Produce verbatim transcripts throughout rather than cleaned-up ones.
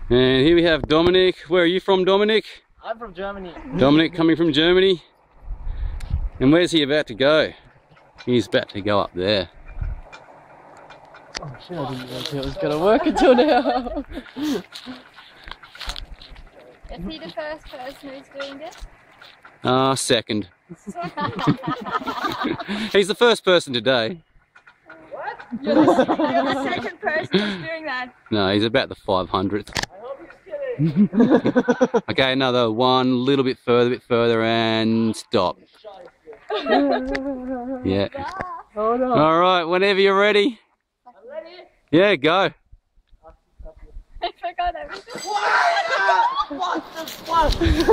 And here we have Dominic. Where are you from, Dominic? I'm from Germany. Dominic coming from Germany. And where's he about to go? He's about to go up there. Oh shit, I didn't think it was gonna work until now. Is he the first person who's doing this? Ah, uh, second. He's the first person today. What? You're the, you're the second person who's doing that. No, he's about the five hundredth. I hope he's kidding. Okay, another one, little bit further, bit further, and stop. Yeah. Oh no. All right, whenever you're ready. I'm ready. Yeah, go. I forgot everything. What the fuck?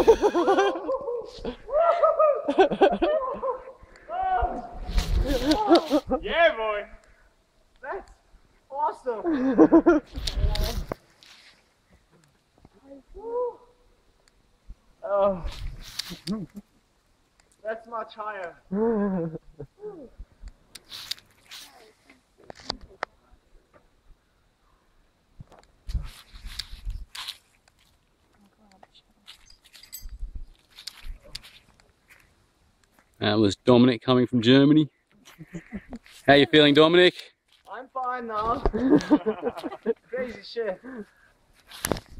Yeah, boy. That's awesome. Oh. That's much higher. That was Dominic coming from Germany. How you feeling, Dominic? I'm fine now. Crazy shit.